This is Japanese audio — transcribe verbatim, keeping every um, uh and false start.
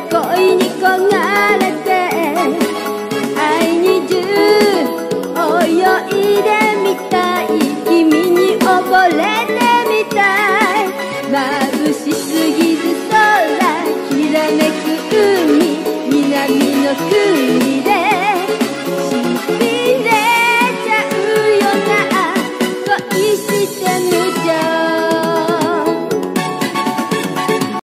恋に焦がれて愛にじゅう泳いでみたい、君に溺れてみたい。眩しすぎる空、きらめく海、南の国で